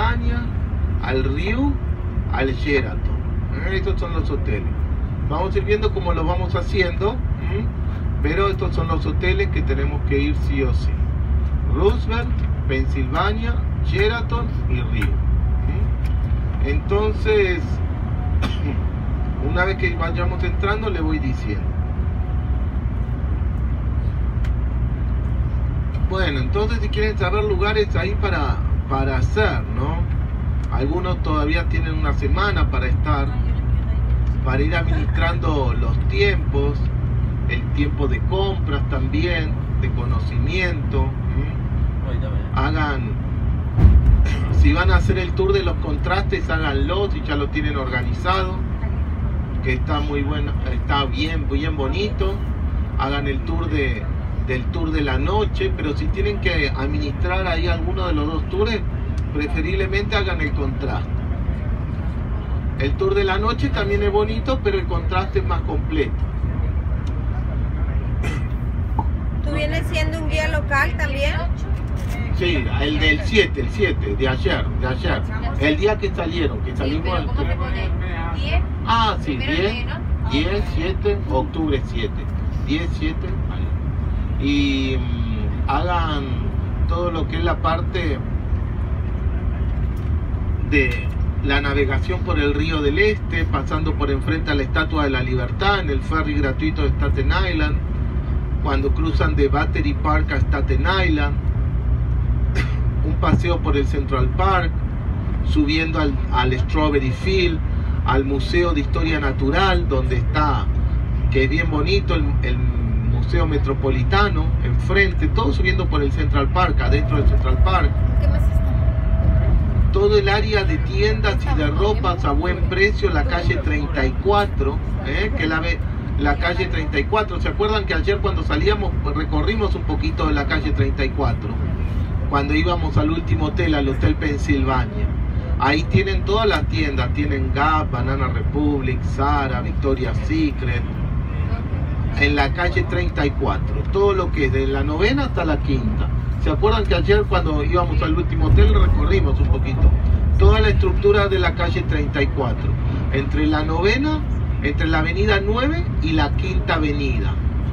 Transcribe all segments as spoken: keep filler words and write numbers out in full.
Pensilvania, al Rio, al Sheraton. ¿Eh? Estos son los hoteles. Vamos a ir viendo cómo lo vamos haciendo, ¿eh? Pero estos son los hoteles que tenemos que ir sí o sí. Roosevelt, Pensilvania, Sheraton y Rio. ¿Eh? Entonces, una vez que vayamos entrando, le voy diciendo. Bueno, entonces si quieren saber lugares ahí para, para hacer, ¿no? Algunos todavía tienen una semana para estar, para ir administrando los tiempos, el tiempo de compras también, de conocimiento. ¿eh? Hagan, si van a hacer el tour de los contrastes, háganlo, si ya lo tienen organizado, que está muy bueno, está bien, bien bonito. Hagan el tour de del tour de la noche, pero si tienen que administrar ahí alguno de los dos tours, preferiblemente hagan el contraste. El tour de la noche también es bonito, pero el contraste es más completo. ¿Tú vienes siendo un guía local también? Sí, el del siete, el siete, de ayer, de ayer. El día que salieron, que salimos... ¿Cómo te pone? ¿diez? Ah, sí, diez, siete, octubre siete. diez, siete, ahí. Y mmm, hagan todo lo que es la parte de la navegación por el Río del Este, pasando por enfrente a la Estatua de la Libertad, en el ferry gratuito de Staten Island, cuando cruzan de Battery Park a Staten Island, un paseo por el Central Park, subiendo al, al Strawberry Field, al Museo de Historia Natural, donde está, que es bien bonito, el, el Museo Metropolitano, enfrente, todo subiendo por el Central Park, adentro del Central Park. ¿Qué más está? Todo el área de tiendas y de ropas a buen precio, la calle treinta y cuatro, ¿eh? que la, la calle treinta y cuatro, ¿se acuerdan que ayer cuando salíamos pues, recorrimos un poquito de la calle treinta y cuatro? Cuando íbamos al último hotel, al Hotel Pensilvania. Ahí tienen todas las tiendas, tienen Gap, Banana Republic, Zara, Victoria's Secret. En la calle treinta y cuatro, todo lo que es de la novena hasta la quinta. ¿Se acuerdan que ayer cuando íbamos al último hotel recorrimos un poquito? Toda la estructura de la calle treinta y cuatro, entre la novena, entre la avenida nueve y la quinta avenida.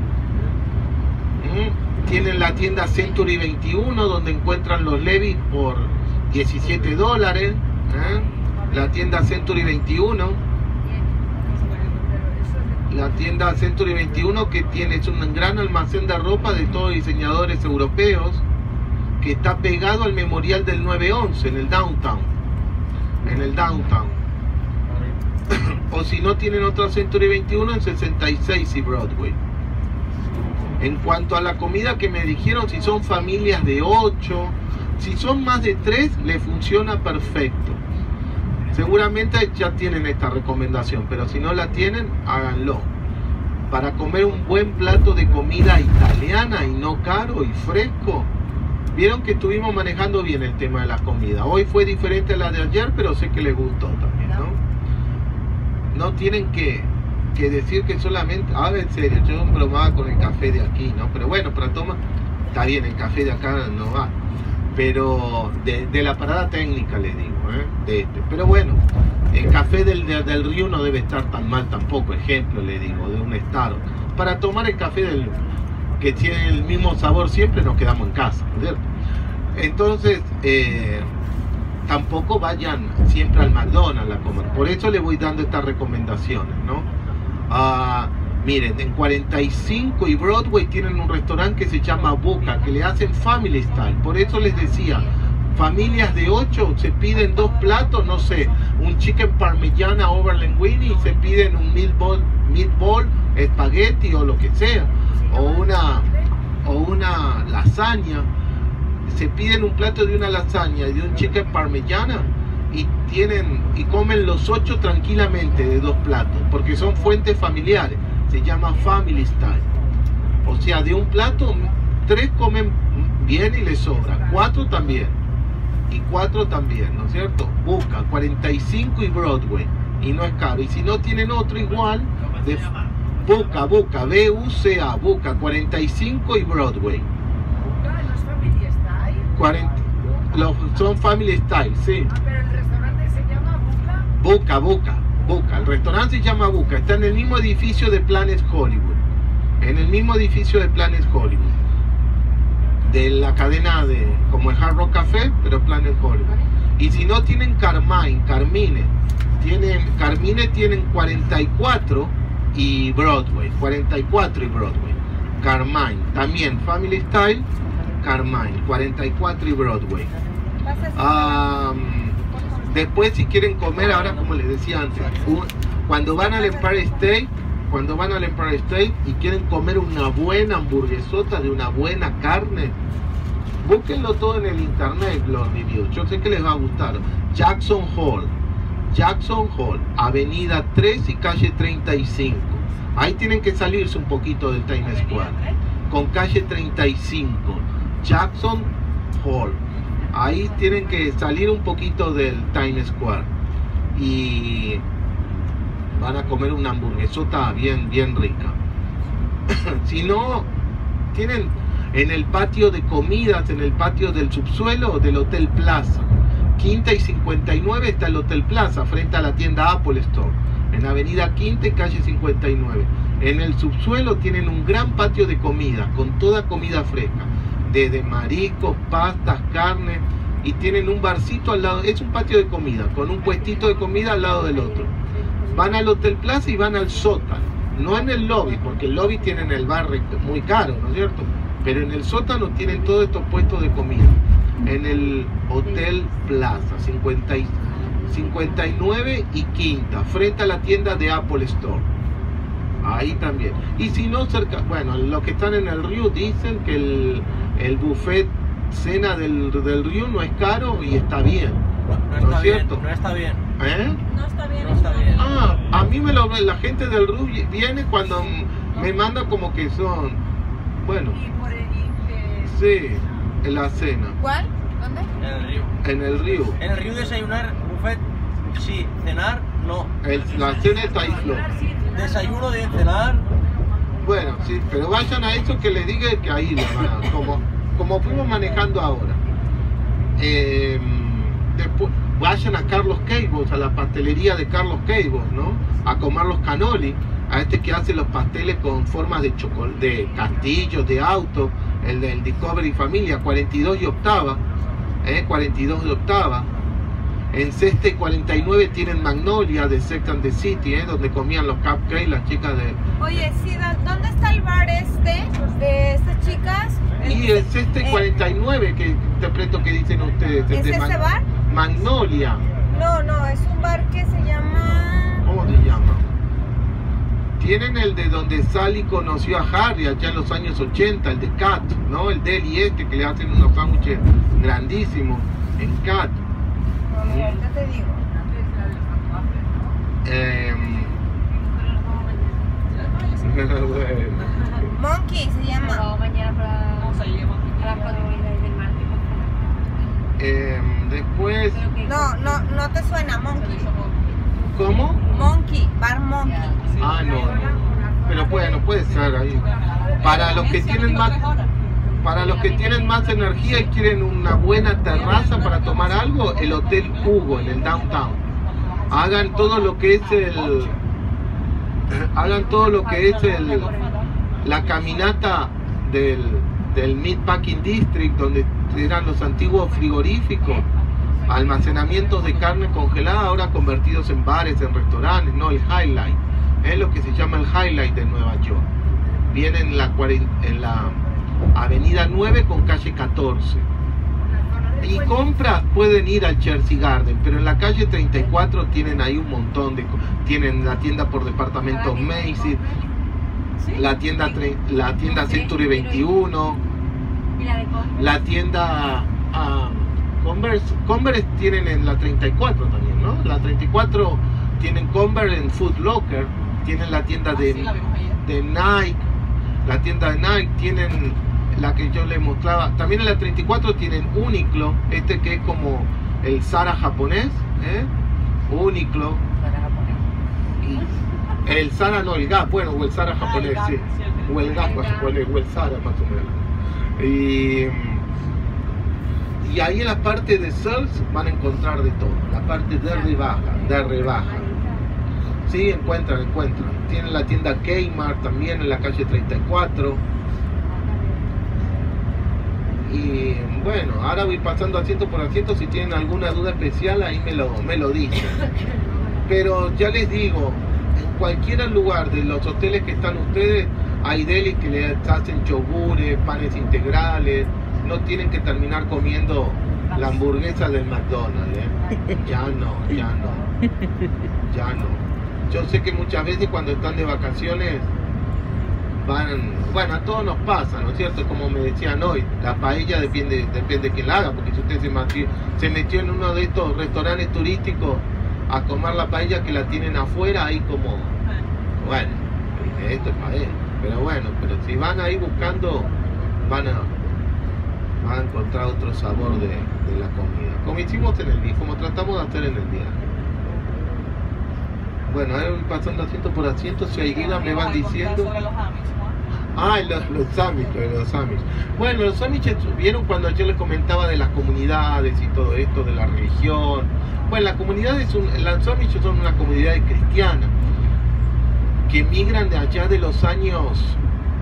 ¿Mm? Tienen la tienda Century veintiuno, donde encuentran los Levi's por diecisiete dólares. ¿eh? La tienda Century veintiuno. La tienda Century veintiuno, que tiene, es un gran almacén de ropa de todos diseñadores europeos, que está pegado al memorial del nueve once en el downtown. En el downtown. O si no, tienen otra Century veintiuno en sesenta y seis y Broadway. En cuanto a la comida que me dijeron, si son familias de ocho, si son más de tres, le funciona perfecto. Seguramente ya tienen esta recomendación, pero si no la tienen, háganlo. Para comer un buen plato de comida italiana y no caro y fresco. Vieron que estuvimos manejando bien el tema de la comida. Hoy fue diferente a la de ayer, pero sé que les gustó también, ¿no? No tienen que, que decir que solamente... A ver, en serio, yo bromaba con el café de aquí, ¿no? Pero bueno, para tomar... Está bien, el café de acá no va. Pero de, de la parada técnica le digo, ¿eh? de este. Pero bueno, el café del, de, del Río no debe estar tan mal tampoco, ejemplo le digo, de un estado. Para tomar el café del que tiene el mismo sabor siempre, nos quedamos en casa, ¿cierto? Entonces, eh, tampoco vayan siempre al McDonald's a comer. Por eso les voy dando estas recomendaciones, ¿no? Uh, miren, en cuarenta y cinco y Broadway tienen un restaurante que se llama Boca, que le hacen family style. Por eso les decía, familias de ocho se piden dos platos, no sé, un chicken parmigiana over linguine y se piden un meatball, meatball, espagueti o lo que sea, o una, o una lasaña. Se piden un plato de una lasaña y de un chicken parmigiana y tienen y comen los ocho tranquilamente de dos platos, porque son fuentes familiares. Se llama family style. O sea, de un plato, tres comen bien y les sobra, cuatro también. Y cuatro también, ¿no es cierto? Busca cuarenta y cinco y Broadway. Y no es caro. Y si no tienen otro igual, de Busca, Busca, B U C A, Busca cuarenta y cinco y Broadway. cuarenta, los, son family style, sí. Ah, pero el restaurante se llama Buca, Buca. Buca, Buca. El restaurante se llama Buca. Está en el mismo edificio de Planet Hollywood. En el mismo edificio de Planet Hollywood. De la cadena de, como el Hard Rock Café, pero Planet Hollywood. Y si no, tienen Carmine, Carmine. Tienen, Carmine tienen cuarenta y cuatro y Broadway. cuarenta y cuatro y Broadway. Carmine. También Family Style, Carmine. cuarenta y cuatro y Broadway. Um, después, si quieren comer, ahora como les decía antes, un, cuando van al Empire State, cuando van al Empire State y quieren comer una buena hamburguesota de una buena carne, búsquenlo todo en el internet, los reviews. Yo sé que les va a gustar. Jackson Hole, Jackson Hole, Avenida tres y calle treinta y cinco. Ahí tienen que salirse un poquito del Times Square. Con calle treinta y cinco, Jackson Hole. Ahí tienen que salir un poquito del Times Square. Y van a comer una hamburguesota bien, bien rica. Si no, tienen en el patio de comidas, en el patio del subsuelo del Hotel Plaza. Quinta y cincuenta y nueve está el Hotel Plaza, frente a la tienda Apple Store. En Avenida Quinta y calle cincuenta y nueve. En el subsuelo tienen un gran patio de comida, con toda comida fresca. Desde mariscos, pastas, carne. Y tienen un barcito al lado. Es un patio de comida, con un puestito de comida al lado del otro. Van al Hotel Plaza y van al sótano. No en el lobby, porque el lobby tienen el bar muy caro, ¿no es cierto? Pero en el sótano tienen todos estos puestos de comida. En el Hotel Plaza, cincuenta y nueve y Quinta, frente a la tienda de Apple Store. Ahí también. Y si no, cerca, bueno, los que están en el Río dicen que el, el buffet cena del, del Río no es caro y está bien. No, no, ¿No está es cierto? Bien, no está bien. ¿Eh? No está bien. No está bien. Ah, a mí me lo la gente del Río viene cuando me manda como que son, bueno, Y por el, y, eh, sí, en la cena. ¿Cuál? ¿Dónde? En el río. En el Río. En el río desayunar, buffet, sí. Cenar, no. El, la cena está ahí flor. sí, Desayuno de cenar. Bueno, sí, pero vayan a eso que les diga que ahí lo van a- como, como fuimos manejando ahora. Eh, después vayan a Carlos Cables, a la pastelería de Carlos Cables, ¿no? A comer los cannoli, a este que hace los pasteles con formas de chocolate, de castillos, de autos, el del Discovery Familia, cuarenta y dos y octava, ¿eh? cuarenta y dos de octava. En Ceste cuarenta y nueve tienen Magnolia de Sex and the City, ¿eh? Donde comían los cupcakes las chicas de... Oye, sí, ¿dónde está el bar este de estas chicas? Y el Ceste eh, cuarenta y nueve que interpreto que dicen ustedes. ¿Es de ese Mag- bar? Magnolia. No, no, es un bar que se llama... ¿Cómo se llama? Tienen el de donde Sally conoció a Harry allá en los años ochenta, el de Cat, ¿no? El deli este que le hacen unos sándwiches grandísimos en Cat. Ahorita te digo. Eh, Monkey se llama. mañana para, para las cuatro del martes. eh, después, No, no, no te suena, Monkey. ¿cómo? Monkey, bar Monkey. Ah, no, no. Pero bueno, puede ser ahí. Para los que tienen más, para los que tienen más energía y quieren una buena terraza para tomar algo, el Hotel Hugo en el downtown. Hagan todo lo que es el, hagan todo lo que es el, la caminata del, del Meatpacking District, donde eran los antiguos frigoríficos, almacenamientos de carne congelada, ahora convertidos en bares, en restaurantes, no, el Highlight. Es lo que se llama el Highlight de Nueva York. Viene en la, en la Avenida nueve con calle catorce. Y compras pueden ir al Chelsea Garden, pero en la calle treinta y cuatro tienen ahí un montón de... Tienen la tienda por departamentos Macy's, la tienda, la tienda Century veintiuno, la tienda... Um, Converse, Converse tienen en la treinta y cuatro también, ¿no? La treinta y cuatro tienen Converse en Foot Locker, tienen la tienda de, de Nike, la tienda de Nike, tienen la que yo les mostraba, también en la treinta y cuatro tienen Uniqlo, este que es como el Zara japonés, ¿eh? Uniqlo, y el Zara no, el Gap, bueno, o el Zara japonés, sí, o el Gap japonés, o el Zara más o menos. Y Y ahí en la parte de Sears van a encontrar de todo, la parte de rebaja, de rebaja. Sí, encuentran, encuentran. Tienen la tienda Kmart también en la calle treinta y cuatro. Y bueno, ahora voy pasando asiento por asiento. Si tienen alguna duda especial, ahí me lo, me lo dicen. Pero ya les digo, en cualquier lugar de los hoteles que están ustedes, hay delis que les hacen yogures, panes integrales. No tienen que terminar comiendo la hamburguesa del McDonald's, ¿eh? Ya no, ya no, ya no. Yo sé que muchas veces cuando están de vacaciones van, bueno, a todos nos pasa, ¿no es cierto? Como me decían hoy, la paella depende, depende de quién la haga, porque si usted se metió, se metió en uno de estos restaurantes turísticos a comer la paella que la tienen afuera, ahí como, bueno, esto es paella, pero bueno, pero si van ahí buscando, van a, van a encontrar otro sabor de, de la comida, como hicimos en el día, como tratamos de hacer en el día. Bueno, ahora voy pasando asiento por asiento, si hay guías me van diciendo. Ah, los, los Amish, los Amish. Bueno, los Amish vieron cuando yo les comentaba de las comunidades y todo esto, de la religión. Bueno, la comunidad es un, los Amish son una comunidad cristiana que migran de allá de los años,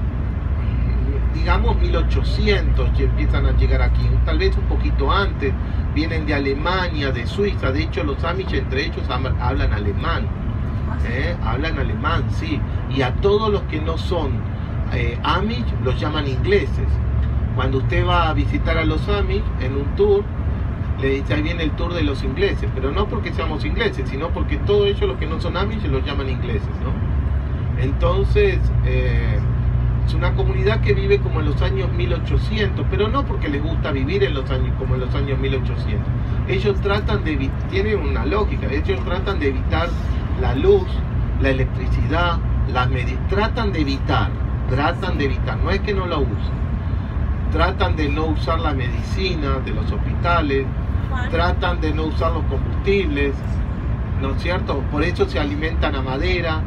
digamos mil ochocientos, y empiezan a llegar aquí, tal vez un poquito antes. Vienen de Alemania, de Suiza. De hecho, los Amish entre ellos hablan alemán. ¿Eh? Hablan alemán, sí. Y a todos los que no son eh, Amish los llaman ingleses. Cuando usted va a visitar a los Amish en un tour, le dice ahí viene el tour de los ingleses, pero no porque seamos ingleses, sino porque todos ellos los que no son Amish los llaman ingleses, ¿no? Entonces eh, es una comunidad que vive como en los años mil ochocientos, pero no porque les gusta vivir en los años como en los años mil ochocientos. Ellos tratan de, tienen una lógica, ellos tratan de evitar la luz, la electricidad, las medidas, tratan de evitar, tratan de evitar, no es que no la usen, tratan de no usar la medicina de los hospitales, tratan de no usar los combustibles, ¿no es cierto? Por eso se alimentan a madera,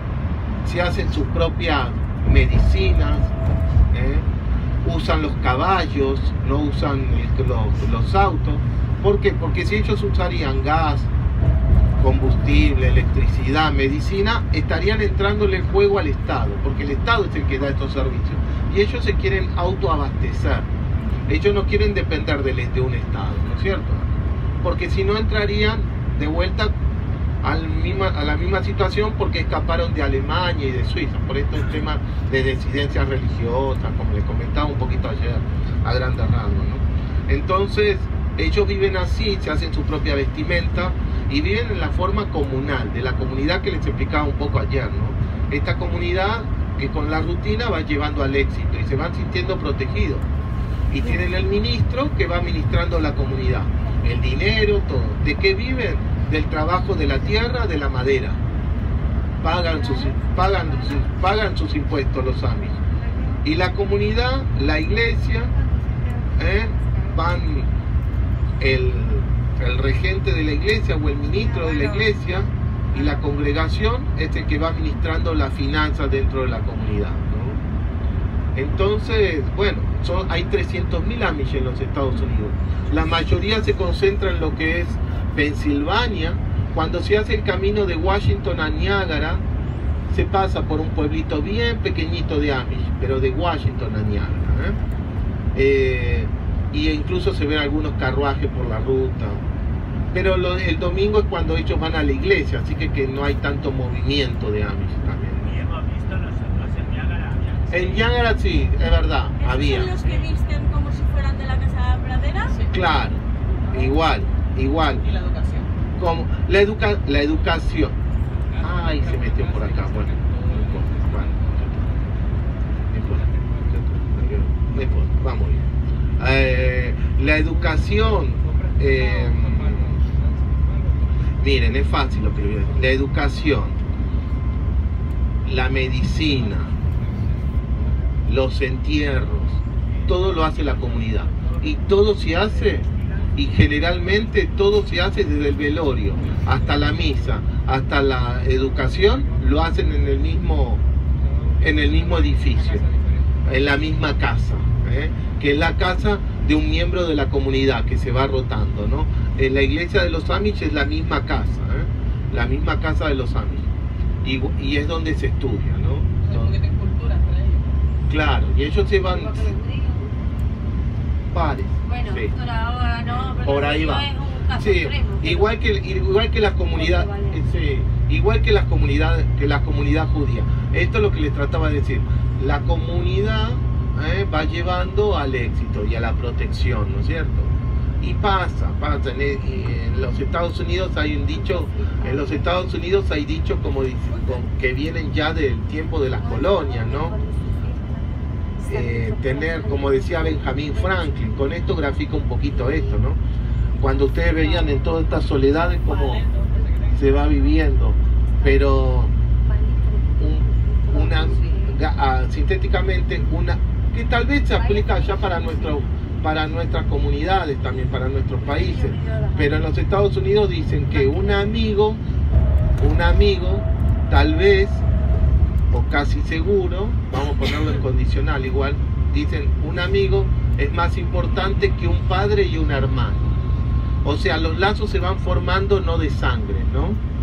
se hacen sus propias medicinas, ¿eh? Usan los caballos, no usan los, los autos. ¿Por qué? Porque si ellos usarían gas, combustible, electricidad, medicina, estarían entrándole el juego al Estado, porque el Estado es el que da estos servicios y ellos se quieren autoabastecer. Ellos no quieren depender de, de un Estado, ¿no es cierto? Porque si no entrarían de vuelta al misma, a la misma situación, porque escaparon de Alemania y de Suiza por estos temas de disidencias religiosas, como les comentaba un poquito ayer a grandes rasgos, ¿no? Entonces ellos viven así, se hacen su propia vestimenta y viven en la forma comunal, de la comunidad que les explicaba un poco ayer, ¿no? Esta comunidad que con la rutina va llevando al éxito y se van sintiendo protegidos. Y tienen el ministro que va administrando la comunidad, el dinero, todo. ¿De qué viven? Del trabajo de la tierra, de la madera. Pagan sus, pagan, sus, pagan sus impuestos los Amish. Y la comunidad, la iglesia, ¿eh? van el... el regente de la iglesia o el ministro de la iglesia, y la congregación es el que va administrando las finanzas dentro de la comunidad, ¿no? Entonces, bueno, son, hay trescientos mil Amish en los Estados Unidos. La mayoría se concentra en lo que es Pensilvania. Cuando se hace el camino de Washington a Niágara, se pasa por un pueblito bien pequeñito de Amish, pero de Washington a Niágara, ¿eh? Eh, y incluso se ven algunos carruajes por la ruta. Pero lo, el domingo es cuando ellos van a la iglesia, así que, que no hay tanto movimiento de Amish también. Y hemos visto nosotros en Niágara. En Niágara sí, es verdad, ¿Esos había. son los que visten como si fueran de la Casa de Pradera? Sí. Claro, igual, igual. ¿Y la educación? Como la, educa, la educación. Ay, se metió por acá, bueno. No importa, bueno, no importa. No importa, vamos bien. Eh, la educación, eh, miren, es fácil lo que le voy a decir. La educación, la medicina, los entierros, todo lo hace la comunidad. Y todo se hace, y generalmente todo se hace desde el velorio hasta la misa, hasta la educación, lo hacen en el mismo, en el mismo edificio, en la misma casa, ¿eh? Que es la casa de un miembro de la comunidad que se va rotando, ¿no? En la iglesia de los Amish es la misma casa, ¿eh? La misma casa de los Amish. Y, y es donde se estudia, ¿no? Porque tienen cultura entre ellos. Claro, y ellos se van... Pare. Bueno, Sí. por ahora no, pero Por ahí no va. es un caso Sí, extremo, pero- igual que igual que las comunidades, sí, igual que las comunidades, que la comunidad judía. Esto es lo que les trataba de decir. La comunidad eh, va llevando al éxito y a la protección, ¿no es cierto? Y pasa, pasa. En, en los Estados Unidos hay un dicho, en los Estados Unidos hay dichos como dice- con- que vienen ya del tiempo de las colonias, ¿no? Eh, tener, como decía Benjamin Franklin, con esto grafica un poquito esto, ¿no? Cuando ustedes veían en todas estas soledades cómo se va viviendo, pero un- una, ga- ah, sintéticamente, una que tal vez se aplica ya para nuestro, para nuestras comunidades también, para nuestros países, pero en los Estados Unidos dicen que un amigo, un amigo, tal vez o casi seguro, vamos a ponerlo en condicional igual, dicen un amigo es más importante que un padre y un hermano. O sea, los lazos se van formando no de sangre, ¿no?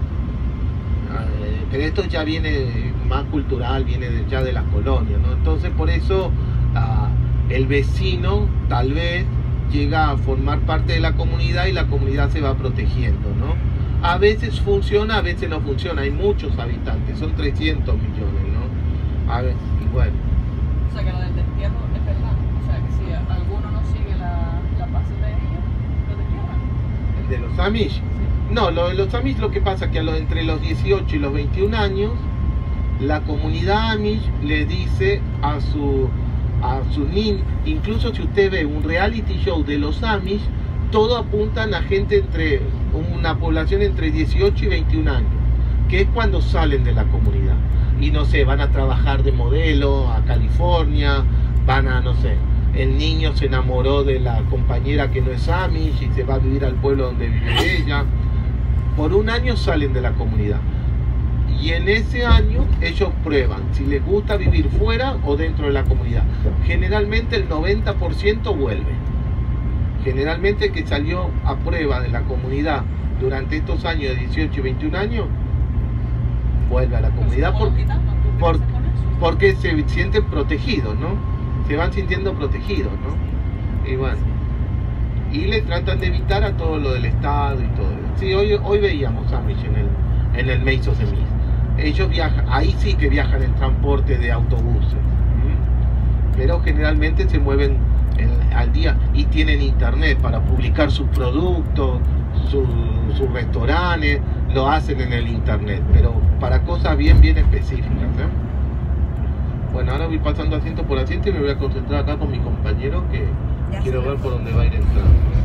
Eh, pero esto ya viene más cultural, viene de- ya de las colonias, ¿no? Entonces por eso ah, el vecino tal vez llega a formar parte de la comunidad y la comunidad se va protegiendo, ¿no? A veces funciona, a veces no funciona. Hay muchos habitantes, son trescientos millones, ¿no? A ver, y bueno. O sea que lo del destierro es verdad. O sea que si alguno no sigue la, la base de ellos, lo destierran. ¿El de los Amish? No, lo de los Amish lo que pasa es que a los, entre los dieciocho y los veintiún años, la comunidad Amish le dice a su a sus niños, incluso si usted ve un reality show de los Amish, todo apuntan a gente entre una población entre dieciocho y veintiún años, que es cuando salen de la comunidad y no sé, van a trabajar de modelo a California, van a, no sé, el niño se enamoró de la compañera que no es Amish y se va a vivir al pueblo donde vive ella. Por un año salen de la comunidad y en ese año ellos prueban si les gusta vivir fuera o dentro de la comunidad. Generalmente el noventa por ciento vuelve. Generalmente el que salió a prueba de la comunidad durante estos años de dieciocho y veintiún años vuelve a la comunidad porque, por, porque se sienten protegidos, ¿no? Se van sintiendo protegidos, ¿no? Y bueno, y le tratan de evitar a todo lo del Estado y todo. Sí, hoy, hoy veíamos Amish en el, en el Meizo Semis. Ellos viajan, ahí sí que viajan en transporte de autobuses, ¿sí? Pero generalmente se mueven en, al día y tienen internet para publicar sus productos, su, sus restaurantes, lo hacen en el internet, pero para cosas bien, bien específicas, ¿eh? Bueno, ahora voy pasando asiento por asiento y me voy a concentrar acá con mi compañero que Ya quiero se ver me por fue. dónde va a ir entrando.